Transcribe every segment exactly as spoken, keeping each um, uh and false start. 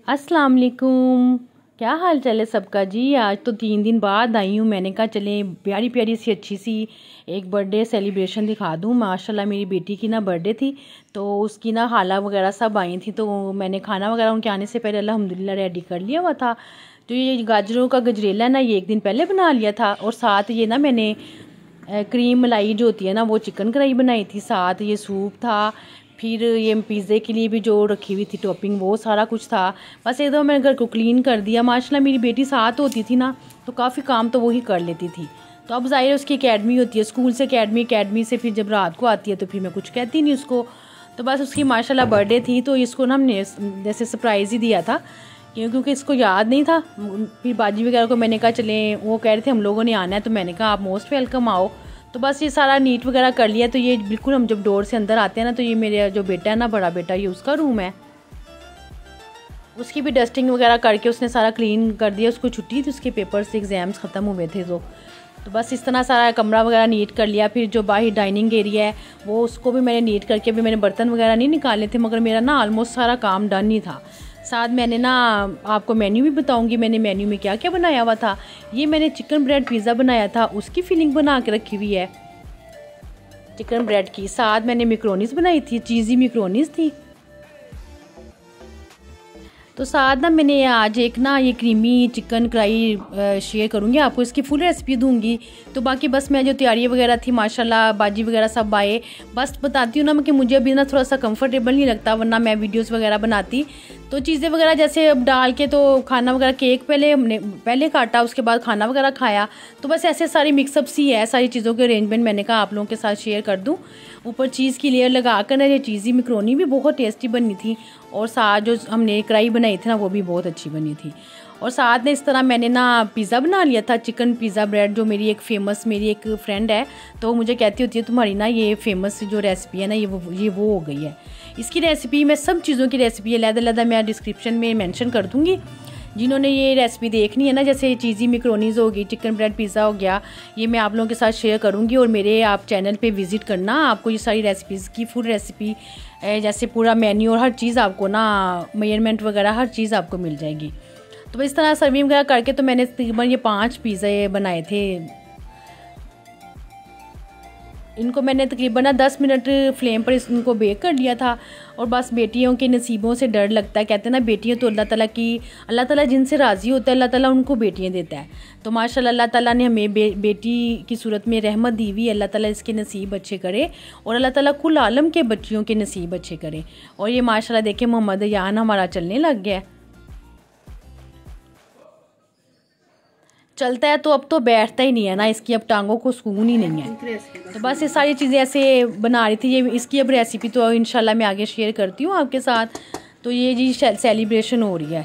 अस्सलाम वालेकुम। क्या हाल चाल है सबका जी। आज तो तीन दिन बाद आई हूँ। मैंने कहा चले प्यारी प्यारी सी अच्छी सी एक बर्थडे सेलिब्रेशन दिखा दूँ। माशाल्लाह मेरी बेटी की ना बर्थडे थी तो उसकी ना खाला वगैरह सब आई थी, तो मैंने खाना वगैरह उनके आने से पहले अल्हम्दुलिल्लाह रेडी कर लिया हुआ था। तो ये गाजरों का गजरेला ना ये एक दिन पहले बना लिया था, और साथ ये ना मैंने क्रीम मलाई जो होती है ना वो चिकन कढ़ाई बनाई थी, साथ ये सूप था, फिर ये पिज़्ज़े के लिए भी जो रखी हुई थी टॉपिंग वो सारा कुछ था। बस एकदम मैंने घर को क्लीन कर दिया। माशाल्लाह मेरी बेटी साथ होती थी ना तो काफ़ी काम तो वो ही कर लेती थी। तो अब ज़ाहिर है उसकी एकेडमी होती है, स्कूल से एकेडमी, एकेडमी से फिर जब रात को आती है तो फिर मैं कुछ कहती नहीं उसको। तो बस उसकी माशाल्लाह बर्थडे थी तो इसको ना हमने जैसे सरप्राइज़ ही दिया था, क्योंकि इसको याद नहीं था। फिर बाजी वगैरह को मैंने कहा चले, वो कह रहे थे हम लोगों ने आना है, तो मैंने कहा आप मोस्ट वेलकम आओ। तो बस ये सारा नीट वगैरह कर लिया। तो ये बिल्कुल हम जब डोर से अंदर आते हैं ना तो ये मेरे जो बेटा है ना, बड़ा बेटा, ये उसका रूम है। उसकी भी डस्टिंग वगैरह करके उसने सारा क्लीन कर दिया। उसको छुट्टी थी, उसके पेपर्स एग्ज़ाम्स ख़त्म हुए थे तो तो बस इस तरह सारा कमरा वगैरह नीट कर लिया। फिर जो बाहर डाइनिंग एरिया है वो उसको भी मैंने नीट करके, भी मैंने बर्तन वगैरह नहीं निकाले थे, मगर मेरा ना ऑलमोस्ट सारा काम डन ही था। साथ मैंने ना आपको मेन्यू भी बताऊंगी मैंने मेन्यू में क्या क्या बनाया हुआ था। ये मैंने चिकन ब्रेड पिज़्ज़ा बनाया था, उसकी फीलिंग बना के रखी हुई है चिकन ब्रेड की। साथ मैंने मैक्रोनीस बनाई थी, चीज़ी मैक्रोनीस थी। तो साथ ना मैंने आज एक ना ये क्रीमी चिकन कढ़ाई शेयर करूँगी आपको, इसकी फुल रेसिपी दूंगी। तो बाकी बस मैं जो तैयारी वगैरह थी माशाल्लाह बाजी वगैरह सब आए। बस बताती हूँ ना कि मुझे अभी ना थोड़ा सा कंफर्टेबल नहीं लगता, वरना मैं वीडियोस वगैरह बनाती। तो चीज़ें वगैरह जैसे अब डाल के तो खाना वगैरह, केक पहले हमने पहले काटा, उसके बाद खाना वगैरह खाया। तो बस ऐसे सारी मिक्सअप सी है, सारी चीज़ों के अरेंजमेंट मैंने कहा आप लोगों के साथ शेयर कर दूँ। ऊपर चीज़ की लेयर लगा कर ना ये चीज़ी मैक्रोनी भी बहुत टेस्टी बनी थी, और साथ जो हमने कढ़ाई बनाई थी ना वो भी बहुत अच्छी बनी थी। और साथ में इस तरह मैंने ना पिज़्ज़ा बना लिया था, चिकन पिज़्ज़ा ब्रेड, जो मेरी एक फ़ेमस मेरी एक फ्रेंड है तो मुझे कहती होती है तुम्हारी ना ये फेमस जो रेसिपी है ना ये वो ये वो हो गई है। इसकी रेसिपी मैं सब चीज़ों की रेसिपी अलग-अलग मैं डिस्क्रिप्शन में मेंशन कर दूँगी। जिन्होंने ये रेसिपी देखनी है ना, जैसे चीज़ी मैक्रोनीज़ होगी, चिकन ब्रेड पिज़्ज़ा हो गया, ये मैं आप लोगों के साथ शेयर करूँगी। और मेरे आप चैनल पे विज़िट करना, आपको ये सारी रेसिपीज़ की फुल रेसिपी जैसे पूरा मेन्यू और हर चीज़ आपको ना मेजरमेंट वगैरह हर चीज़ आपको मिल जाएगी। तो इस तरह सर्विंग वगैरह करके तो मैंने तकरीबन ये पाँच पिज़्ज़े बनाए थे। इनको मैंने तकरीबन ना दस मिनट फ्लेम पर इनको बेक कर लिया था। और बस बेटियों के नसीबों से डर लगता है, कहते हैं ना बेटियां तो अल्लाह ताला की, अल्लाह ताला जिनसे राज़ी होता है अल्लाह ताला उनको बेटियां देता है। तो माशाल्लाह अल्लाह ताला ने हमें बे, बेटी की सूरत में रहमत दी हुई। अल्लाह ताला इसके नसीब अच्छे करे और अल्लाह ताला कुल आलम के बच्चियों के नसीब अच्छे करे। और ये माशाल्लाह देखें मोहम्मद यान हमारा चलने लग गया, चलता है तो अब तो बैठता ही नहीं है ना, इसकी अब टांगों को सुकून ही नहीं है। तो बस ये सारी चीज़ें ऐसे बना रही थी। ये इसकी अब रेसिपी तो इंशाल्लाह मैं आगे शेयर करती हूँ आपके साथ। तो ये जी सेलिब्रेशन हो रही है।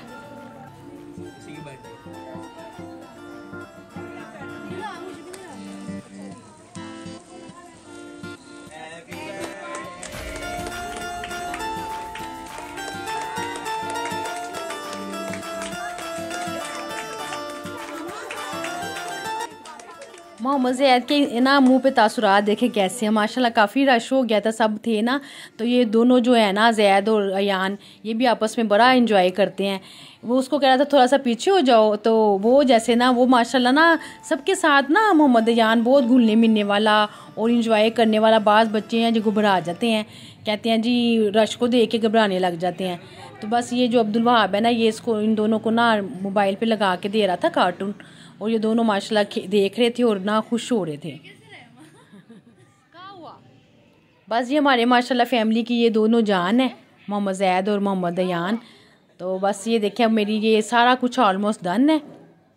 मोहम्मद ज़ैद के ना मुंह पे तासुरात देखे कैसे हैं। माशाल्लाह काफ़ी रश हो गया था, सब थे ना। तो ये दोनों जो है ना ज़ैद और अयान, ये भी आपस में बड़ा एंजॉय करते हैं। वो उसको कह रहा था थोड़ा सा पीछे हो जाओ, तो वो जैसे ना वो माशाल्लाह ना सबके साथ ना मोहम्मद अयान बहुत घुलने मिलने वाला और इंजॉय करने वाला। बाज़ बच्चे हैं जो घबरा जाते हैं, कहते हैं जी रश को देख के घबराने लग जाते हैं। तो बस ये जो अब्दुल वहाब है ना, ये इसको इन दोनों को ना मोबाइल पे लगा के दे रहा था कार्टून, और ये दोनों माशाल्लाह देख रहे थे और ना खुश हो रहे थे। बस ये हमारे माशाल्लाह फैमिली की ये दोनों जान है, मोहम्मद ज़ैद और मोहम्मद अयान। तो बस ये देखें अब मेरी ये सारा कुछ ऑलमोस्ट डन है।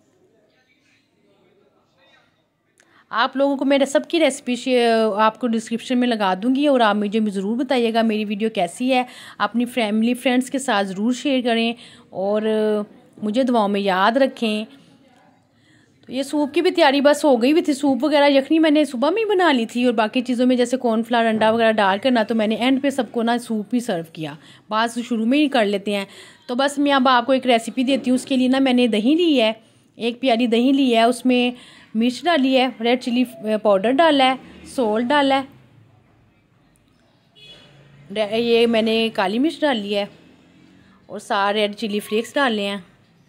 आप लोगों को मेरे सबकी रेसिपी आपको डिस्क्रिप्शन में लगा दूंगी, और आप मुझे ज़रूर बताइएगा मेरी वीडियो कैसी है। अपनी फैमिली फ्रेंड्स के साथ ज़रूर शेयर करें और मुझे दुआओं में याद रखें। तो ये सूप की भी तैयारी बस हो गई भी थी। सूप वगैरह यखनी मैंने सुबह में ही बना ली थी, और बाकी चीज़ों में जैसे कॉर्नफ्लावर अंडा वगैरह डाल कर ना तो मैंने एंड पे सबको ना सूप ही सर्व किया, बात शुरू में ही कर लेते हैं। तो बस मैं अब आपको एक रेसिपी देती हूँ। उसके लिए ना मैंने दही ली है, एक प्याली दही ली है, उसमें मिर्च डाली है, रेड चिली पाउडर डाला है, सोल्ट डाला है, ये मैंने काली मिर्च डाली है, और सारे रेड चिली फ्लेक्स डालने हैं।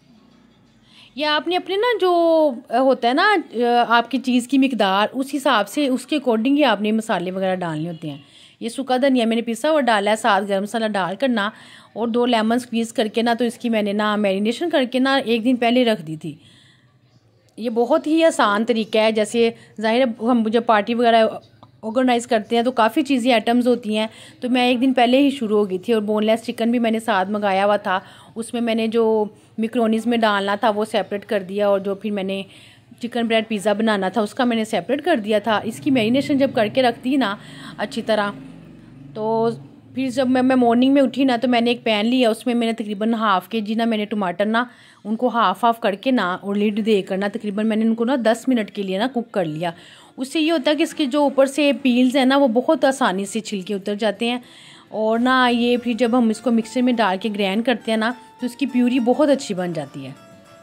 या आपने अपने ना जो होता है ना आपकी चीज़ की मिकदार, उस हिसाब से उसके अकॉर्डिंग ही आपने मसाले वगैरह डालने होते हैं। ये सूखा धनिया मैंने पिसा और डाला है, साथ गर्म मसाला डाल कर ना, और दो लेमन स्क्वीज़ करके ना, तो इसकी मैंने ना मैरिनेशन करके ना एक दिन पहले रख दी थी। ये बहुत ही आसान तरीका है। जैसे ज़ाहिर है हम जब पार्टी वगैरह ऑर्गेनाइज़ करते हैं तो काफ़ी चीज़ें आइटम्स होती हैं, तो मैं एक दिन पहले ही शुरू हो गई थी। और बोनलेस चिकन भी मैंने साथ मंगाया हुआ था, उसमें मैंने जो मैक्रोनीज़ में डालना था वो सेपरेट कर दिया, और जो फिर मैंने चिकन ब्रेड पिज़्ज़ा बनाना था उसका मैंने सेपरेट कर दिया था। इसकी मैरिनेशन जब करके रखती ना अच्छी तरह, तो फिर जब मैं मैं मॉर्निंग में उठी ना, तो मैंने एक पैन लिया, उसमें मैंने तकरीबन हाफ़ के जी ना मैंने टमाटर ना उनको हाफ़ हाफ़ करके ना और लिड दे कर ना तकरीबन मैंने उनको ना दस मिनट के लिए ना कुक कर लिया। उससे ये होता है कि इसके जो ऊपर से पील्स हैं ना वो बहुत आसानी से छिलके उतर जाते हैं। और ना ये फिर जब हम इसको मिक्सर में डाल के ग्राइंड करते हैं ना, तो इसकी प्यूरी बहुत अच्छी बन जाती है,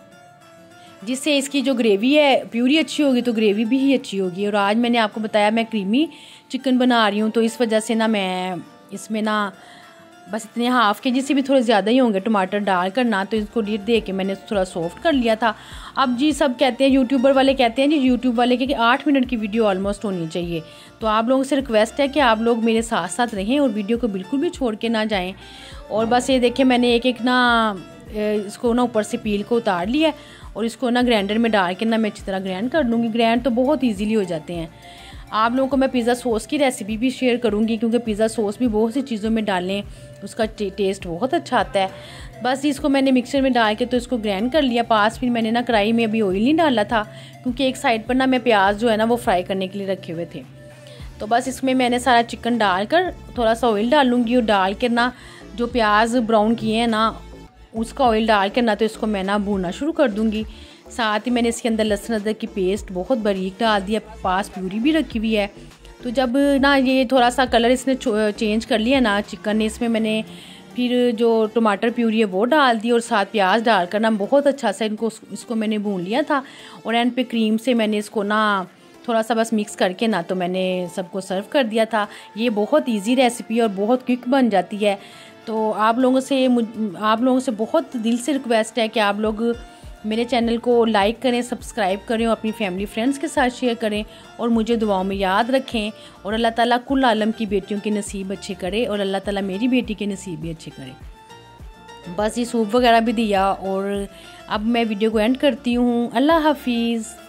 जिससे इसकी जो ग्रेवी है, प्यूरी अच्छी होगी तो ग्रेवी भी ही अच्छी होगी। और आज मैंने आपको बताया मैं क्रीमी चिकन बना रही हूँ, तो इस वजह से ना मैं इसमें ना बस इतने हाफ़ के जी से भी थोड़े ज़्यादा ही होंगे टमाटर डाल कर ना, तो इसको लीड दे के मैंने थोड़ा सॉफ्ट कर लिया था। अब जी सब कहते हैं, यूट्यूबर वाले कहते हैं जी, यूट्यूब वाले के कि आठ मिनट की वीडियो ऑलमोस्ट होनी चाहिए। तो आप लोगों से रिक्वेस्ट है कि आप लोग मेरे साथ साथ रहें और वीडियो को बिल्कुल भी छोड़ के ना जाएँ। और बस ये देखें मैंने एक एक ना इसको ना ऊपर से पील को उतार लिया, और इसको ना ग्राइंडर में डाल के ना मैं अच्छी तरह ग्राइंड कर लूँगी। ग्राइंड तो बहुत ईजीली हो जाते हैं। आप लोगों को मैं पिज़्ज़ा सॉस की रेसिपी भी शेयर करूँगी, क्योंकि पिज़्ज़ा सॉस भी बहुत सी चीज़ों में डालें, उसका टेस्ट बहुत अच्छा आता है। बस इसको मैंने मिक्सर में डाल के तो इसको ग्राइंड कर लिया पास। फिर मैंने ना कढ़ाई में अभी ऑयल नहीं डाला था, क्योंकि एक साइड पर ना मैं प्याज जो है ना वो फ्राई करने के लिए रखे हुए थे। तो बस इसमें मैंने सारा चिकन डाल कर थोड़ा सा ऑयल डालूँगी, और डाल कर ना जो प्याज ब्राउन किए हैं ना उसका ऑयल डाल कर ना, तो इसको मैं ना भूनना शुरू कर दूँगी। साथ ही मैंने इसके अंदर लहसुन अदरक की पेस्ट बहुत बारीक डाल दिया, पास प्यूरी भी रखी हुई है। तो जब ना ये थोड़ा सा कलर इसने चेंज कर लिया ना चिकन ने, इसमें मैंने फिर जो टमाटर प्यूरी है वो डाल दी, और साथ प्याज डालकर ना बहुत अच्छा सा इनको इसको मैंने भून लिया था। और एंड पे क्रीम से मैंने इसको ना थोड़ा सा बस मिक्स करके ना तो मैंने सबको सर्व कर दिया था। ये बहुत ईजी रेसिपी और बहुत क्विक बन जाती है। तो आप लोगों से आप लोगों से बहुत दिल से रिक्वेस्ट है कि आप लोग मेरे चैनल को लाइक करें, सब्सक्राइब करें और अपनी फैमिली फ्रेंड्स के साथ शेयर करें, और मुझे दुआओं में याद रखें। और अल्लाह ताला कुल आलम की बेटियों के नसीब अच्छे करे, और अल्लाह ताला मेरी बेटी के नसीब भी अच्छे करे। बस ये सूप वगैरह भी दिया, और अब मैं वीडियो को एंड करती हूँ। अल्लाह हाफिज़।